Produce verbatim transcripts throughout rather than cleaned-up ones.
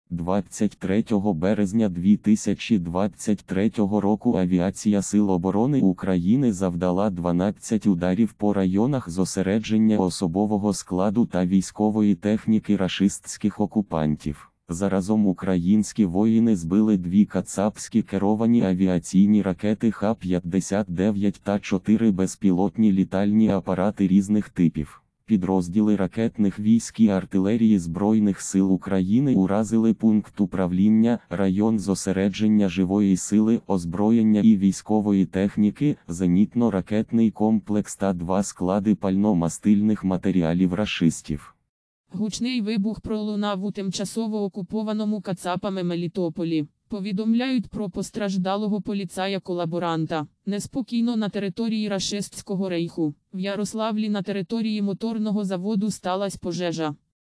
двадцять третього березня дві тисячі двадцять третього року Авіація Сил оборони України завдала дванадцять ударів по районах зосередження особового складу та військової техніки рашистських окупантів. Заразом українські воїни збили дві кацапські керовані авіаційні ракети Х п'ятдесят дев'ять та чотири безпілотні літальні апарати різних типів. Підрозділи ракетних військ і артилерії Збройних сил України уразили пункт управління, район зосередження живої сили, озброєння і військової техніки, зенітно-ракетний комплекс та два склади пально-мастильних матеріалів рашистів. Гучний вибух пролунав у тимчасово окупованому кацапами Мелітополі. Повідомляють про постраждалого поліцая-колаборанта. Неспокійно на території рашистського рейху. В Ярославлі на території моторного заводу сталася пожежа.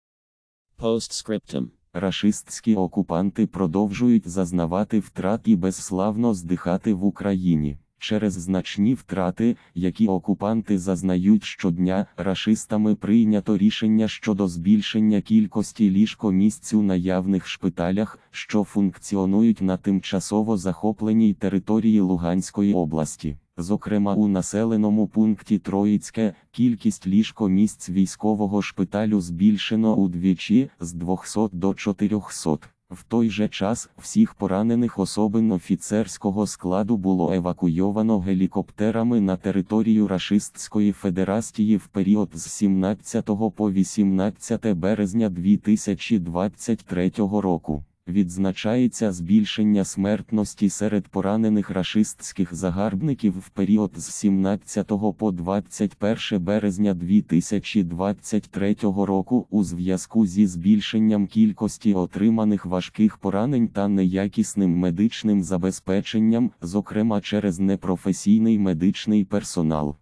Постскриптум. Рашистські окупанти продовжують зазнавати втрат і безславно здихати в Україні. Через значні втрати, які окупанти зазнають щодня, рашистами прийнято рішення щодо збільшення кількості ліжко-місць у наявних шпиталях, що функціонують на тимчасово захопленій території Луганської області. Зокрема, у населеному пункті Троїцьке кількість ліжко-місць військового шпиталю збільшено удвічі – з двохсот до чотирьохсот. В той же час, всіх поранених особин офіцерського складу було евакуйовано гелікоптерами на територію Рашистської Федерації в період з сімнадцятого по вісімнадцяте березня дві тисячі двадцять третього року. Відзначається збільшення смертності серед поранених рашистських загарбників в період з сімнадцятого по двадцять перше березня дві тисячі двадцять третього року у зв'язку зі збільшенням кількості отриманих важких поранень та неякісним медичним забезпеченням, зокрема через непрофесійний медичний персонал.